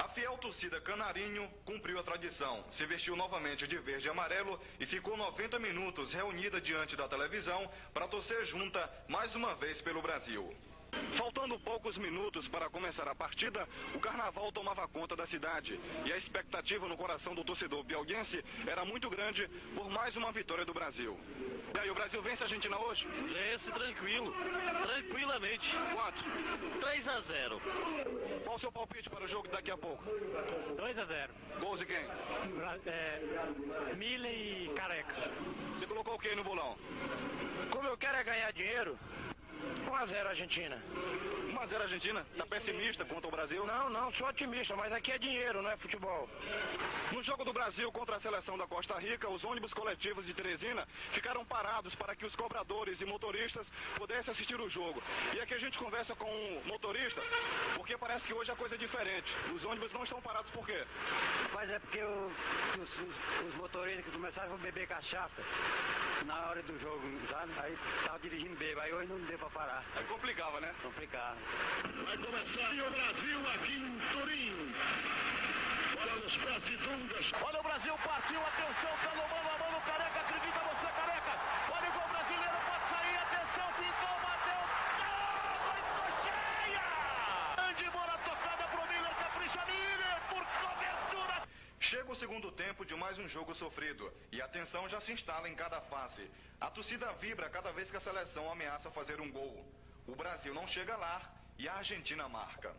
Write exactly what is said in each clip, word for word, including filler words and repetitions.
A fiel torcida Canarinho cumpriu a tradição, se vestiu novamente de verde e amarelo e ficou noventa minutos reunida diante da televisão para torcer junta mais uma vez pelo Brasil. Faltando poucos minutos para começar a partida, o carnaval tomava conta da cidade e a expectativa no coração do torcedor piauiense era muito grande por mais uma vitória do Brasil. E aí, o Brasil vence a Argentina hoje? Vence tranquilo, tranquilamente. Quanto? três a zero. Qual o seu palpite para o jogo daqui a pouco? dois a zero. Gols de quem? É, Mila e Careca. Você colocou quem no bolão? Como eu quero é ganhar dinheiro, um a zero Argentina. um a zero Argentina? Tá pessimista contra o Brasil? Não, não, sou otimista, mas aqui é dinheiro, não é futebol. No jogo do Brasil contra a seleção da Costa Rica, os ônibus coletivos de Teresina ficaram parados para que os cobradores e motoristas pudessem assistir o jogo. E aqui a gente conversa com um motorista, porque parece que hoje a coisa é diferente. Os ônibus não estão parados por quê? Mas é porque o, os, os, os motoristas que começaram a beber cachaça na hora do jogo, sabe? Aí tava dirigindo bêbado, aí hoje não deu pra parar. Aí complicava, né? Complicado. Vai começar e o Brasil aqui em Turim. Olha os pés de Dungas. Olha o Brasil, partiu, atenção, tá no mano a mano, Careca, acredita você, Careca. Olha o gol brasileiro, pode sair, atenção, pintou, bateu, muito cheia. Grande bola tocada pro Miller, capricha Miller, por cobertura. Chega o segundo tempo de mais um jogo sofrido e a tensão já se instala em cada face. A torcida vibra cada vez que a seleção ameaça fazer um gol. O Brasil não chega lá e a Argentina marca.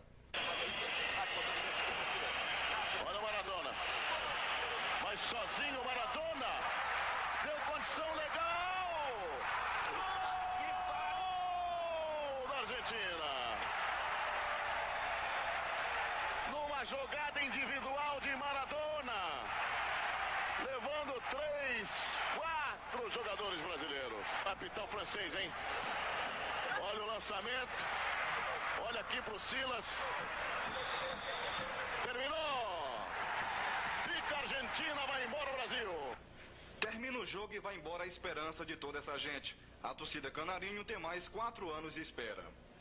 Olha o Maradona. Mas sozinho o Maradona. Deu condição legal. Gol da Argentina. Numa jogada individual de Maradona. Levando três, quatro jogadores brasileiros. Capitão francês, hein? Olha o lançamento. Olha aqui pro Silas. Terminou. Fica a Argentina, vai embora o Brasil. Termina o jogo e vai embora a esperança de toda essa gente. A torcida Canarinho tem mais quatro anos de espera.